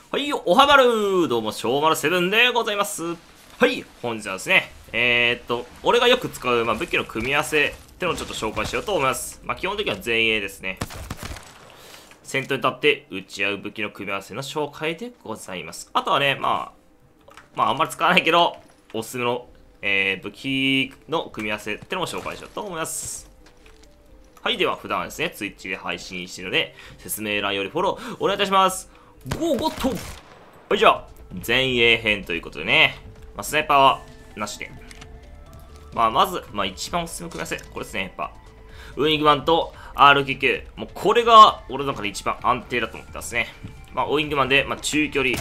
はい、おはまるどうも、しょうまる7でございます。はい、本日はですね、俺がよく使う、武器の組み合わせってのをちょっと紹介しようと思います。基本的には前衛ですね。先頭に立って撃ち合う武器の組み合わせの紹介でございます。あとはね、あんまり使わないけど、おすすめの、武器の組み合わせってのを紹介しようと思います。はい、では普段はですね、Twitch で配信しているので、説明欄よりフォローお願いいたします。ゴーゴット。はい、じゃあ、前衛編ということでね。スナイパーはなしで。まず、一番おすすめの組み合わせ。これですね、やっぱ。ウイングマンと RQQ。もうこれが俺の中で一番安定だと思ってますね。ウイングマンで、中距離、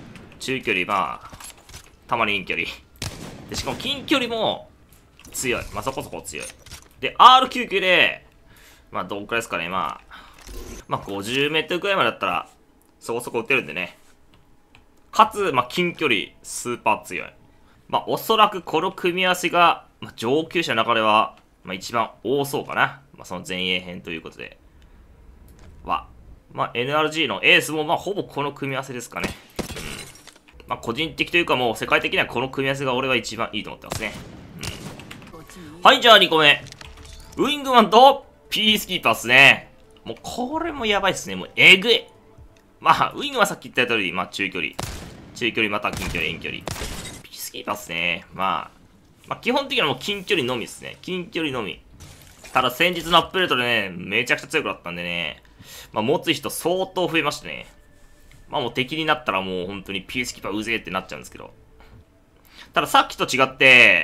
たまに遠距離。で、しかも近距離も強い。そこそこ強い。で、RQQ で、どんくらいですかね、50メートルくらいまでだったら、そこそこ撃てるんでね。かつ、近距離、スーパー強い。おそらくこの組み合わせが、上級者の中では、一番多そうかな。その前衛編ということで。NRG のエースも、ほぼこの組み合わせですかね。個人的というかもう世界的にはこの組み合わせが俺は一番いいと思ってますね。はい、じゃあ2個目。ウイングマンと、ピースキーパーっすね。もうこれもやばいっすね。もうえぐい。ウイングはさっき言った通り、中距離または近距離、遠距離。ピースキーパーっすね。基本的にはもう近距離のみっすね。近距離のみ。ただ先日のアップデートでね、めちゃくちゃ強くなったんでね、持つ人相当増えましたね。もう敵になったらもう本当にピースキーパーうぜえってなっちゃうんですけど。たださっきと違って、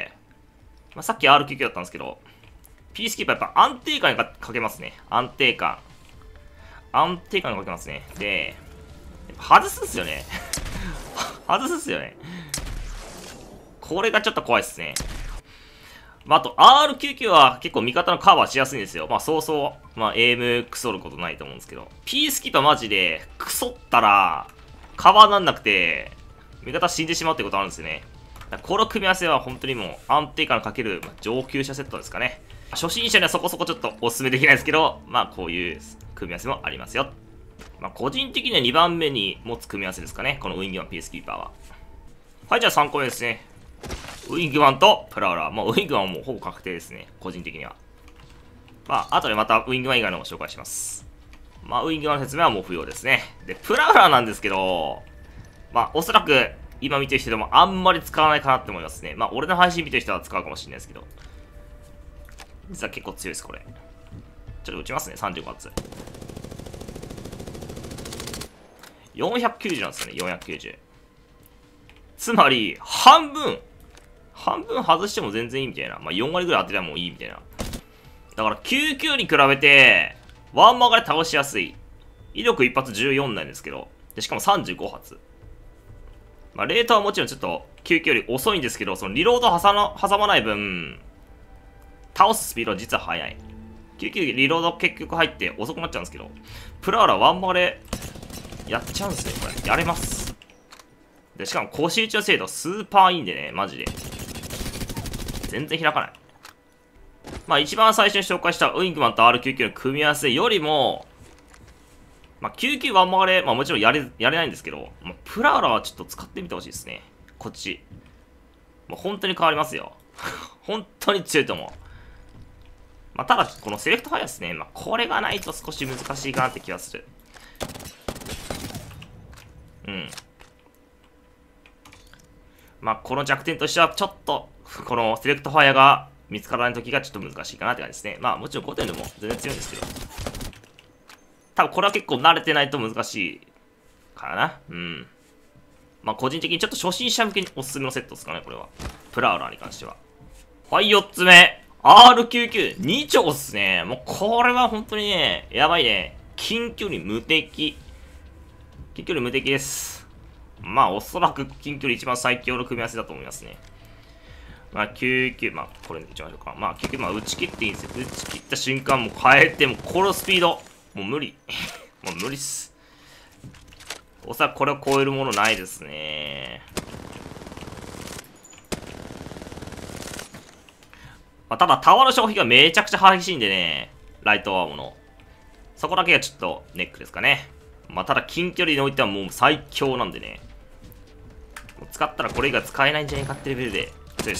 さっき RQQ だったんですけど、ピースキーパーやっぱ安定感にかけますね。安定感にかけますね。で、外すっすよね。外すっすよね。これがちょっと怖いっすね。あと、RQQ は結構味方のカバーしやすいんですよ。そうそう、エイムクソることないと思うんですけど。ピースキーパーマジで、クソったら、カバーなんなくて、味方死んでしまうってことあるんですよね。この組み合わせは本当にもう安定感かける上級者セットですかね。初心者にはそこそこちょっとお勧めできないですけど、こういう組み合わせもありますよ。個人的には2番目に持つ組み合わせですかね。このウイングマン、ピースキーパーは。はい、じゃあ3個目ですね。ウイングマンとプラウラー。ウイングマンはもうほぼ確定ですね。個人的には。後でまたウイングマン以外のを紹介します。ウイングマンの説明はもう不要ですね。で、プラウラーなんですけど、おそらく今見てる人でもあんまり使わないかなって思いますね。俺の配信見てる人は使うかもしれないですけど。実は結構強いです、これ。ちょっと撃ちますね、35発。490なんですよね、490。つまり、半分外しても全然いいみたいな。4割ぐらい当てたらもういいみたいな。だから、99に比べて、ワンマガで倒しやすい。威力一発14なんですけど、でしかも35発。レートはもちろんちょっと、99より遅いんですけど、そのリロード挟まない分、倒すスピードは実は速い。99リロード結局入って遅くなっちゃうんですけど、プラーラワンマガで、やっちゃうんですね、これ。やれます。で、しかも腰打ちの精度スーパーいいんでね、マジで。全然開かない。一番最初に紹介したウイングマンと RQQ の組み合わせよりも、99ワンマガで、もちろんやれないんですけど、プラーラはちょっと使ってみてほしいですね。こっち。本当に変わりますよ。本当に強いと思う。ただ、このセレクトファイアですね。これがないと少し難しいかなって気がする。この弱点としては、ちょっと、このセレクトファイアが見つからない時がちょっと難しいかなって感じですね。もちろん5点でも全然強いんですけど。多分これは結構慣れてないと難しいからな。個人的にちょっと初心者向けにおすすめのセットですかね、これは。プラウラーに関しては。はい、4つ目。RQQ。2丁っすね。もうこれは本当にね、やばいね。近距離無敵。近距離無敵です。おそらく近距離一番最強の組み合わせだと思いますね。99、これに打ちましょうか。99、打ち切っていいんですよ。打ち切った瞬間、もう変えて、もうこのスピード。もう無理。もう無理っす。おそらくこれを超えるものないですね。ただ、タワーの消費がめちゃくちゃ激しいんでね。ライトアームの。そこだけがちょっとネックですかね。 まあ、ただ近距離においてはもう最強なんでね。使ったらこれ以外使えないんじゃないかってレベルで強いです。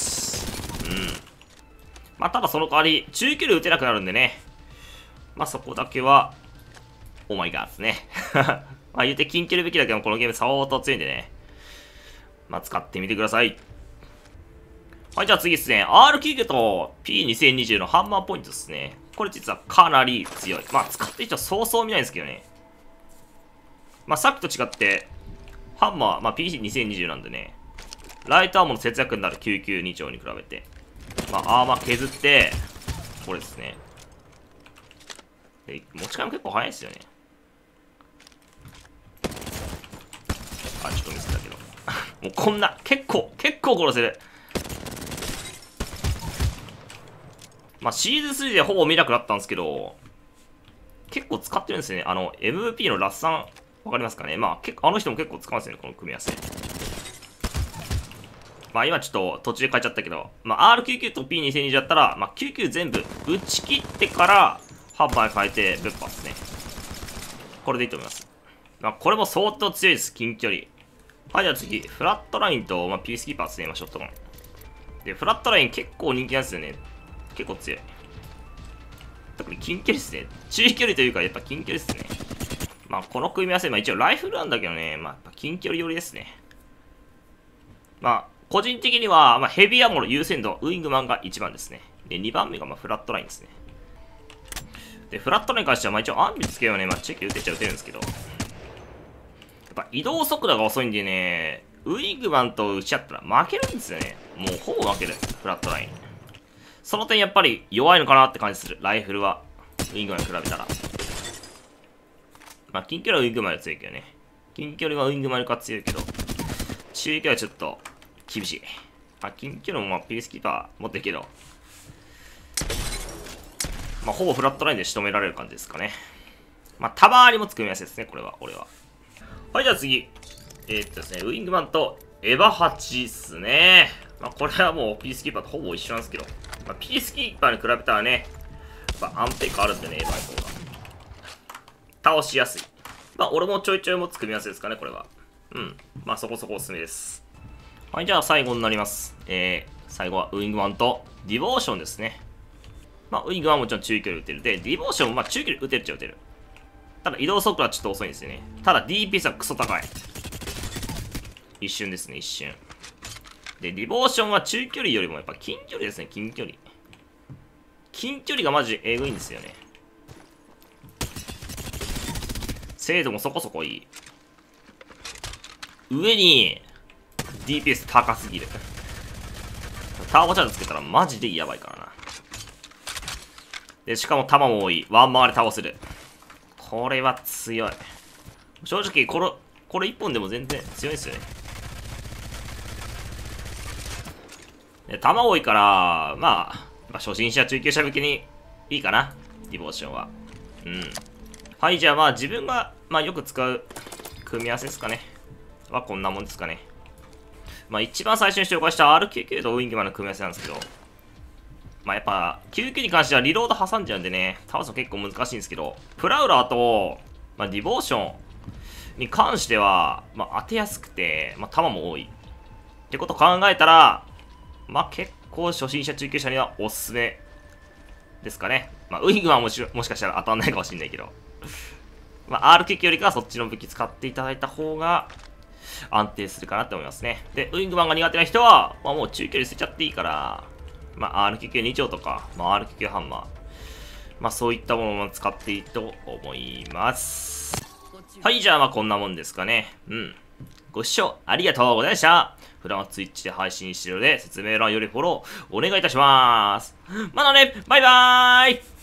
まあ、ただその代わり、中距離打てなくなるんでね。まあ、そこだけは、オーマイガーですね。まあ、言うて近距離武器だけどこのゲーム相当強いんでね。まあ、使ってみてください。はい、じゃあ次ですね。R99 と P2020 のハンマーポイントですね。これ実はかなり強い。まあ、使ってる人はそうそう見ないんですけどね。まあ、さっきと違って、ハンマー、まあ、P2020 なんでね。ライトアーモンの節約になる992丁に比べて。まあ、アーマー削って、これですね。で持ち替えも結構早いですよね。あ、ちょっとミスったけど。もうこんな、結構殺せる。まあ、シーズン3でほぼ見なくなったんですけど、結構使ってるんですよね。MVP のラッサン、わかりますかね。まあ、あの人も結構使うんですよね、この組み合わせ。まあ、今ちょっと途中で変えちゃったけど、まあ、R99 と P2020 だったら、まあ、99全部打ち切ってから、ハンマーに変えて、ぶっぱですね。これでいいと思います。まあ、これも相当強いです、近距離。はい、じゃあ次、フラットラインと、まあ、ピースキーパーですね、ショットガン。で、フラットライン結構人気なんですよね。結構強い。特に近距離ですね。中距離というか、やっぱ近距離ですね。まあ、この組み合わせ、まあ一応ライフルなんだけどね、まあ、やっぱ近距離寄りですね。まあ、個人的には、まあ、ヘビーアモの優先度、ウイングマンが1番ですね。で、2番目が、まあ、フラットラインですね。で、フラットラインに関しては、まあ一応アンビつけようね、まあ、チェック打てちゃ打てるんですけど、やっぱ移動速度が遅いんでね、ウイングマンと打ち合ったら負けるんですよね。もうほぼ負ける、フラットライン。その点やっぱり弱いのかなって感じする。ライフルは。ウィングマンに比べたら。まあ、近距離はウィングマンより強いけどね。近距離はウィングマンよりか強いけど、中距離はちょっと厳しい。まあ、近距離もまあピースキーパー持ってるけど、まあ、ほぼフラットラインで仕留められる感じですかね。まあ、たまにも組み合わせですね、これは、俺は。はい、じゃあ次。ですね、ウィングマンとエヴァ8っすね。まあ、これはもうピースキーパーとほぼ一緒なんですけど、まあ、ピースキーパーに比べたらね、やっぱ安定感あるんでね、エヴァの方が。倒しやすい。まあ、俺もちょいちょい持つ組み合わせですかね、これは。まあ、そこそこおすすめです。はい、じゃあ最後になります。最後はウィングマンとディボーションですね。まあ、ウィングマンはもちろん中距離打てる。で、ディボーションもまあ中距離打てるっちゃ打てる。ただ移動速度はちょっと遅いんですよね。ただ DPS はクソ高い。一瞬ですね、一瞬。で、ディボーションは中距離よりもやっぱ近距離ですね、近距離。近距離がマジでえぐいんですよね。精度もそこそこいい。上に DPS 高すぎる。ターボチャージつけたらマジでやばいからな。で、しかも弾も多い。ワン回り倒せる。これは強い。正直、これ1本でも全然強いですよね。で、弾多いから、まあ、初心者、中級者向けにいいかな。ディボーションは。はい、じゃあまあ自分が、まあよく使う組み合わせですかね。はこんなもんですかね。まあ一番最初に紹介した R99 とウィングマンの組み合わせなんですけど、まあやっぱ、99に関してはリロード挟んじゃうんでね、倒すの結構難しいんですけど、プラウラーと、まあディボーションに関しては、まあ当てやすくて、まあ弾も多い。ってことを考えたら、まあ結構初心者中級者にはおすすめですかね。まあウィングマンはもしかしたら当たんないかもしれないけど。まあ R99 よりかはそっちの武器使っていただいた方が安定するかなって思いますね。で、ウィングマンが苦手な人は、まあもう中距離捨てちゃっていいから、まあ R99 2丁とか、まあ R99 ハンマー。まあそういったものも使っていいと思います。はい、じゃあまあこんなもんですかね。ご視聴ありがとうございました。普段は Twitch で配信しているので、説明欄よりフォローお願いいたします。またね、バイバーイ。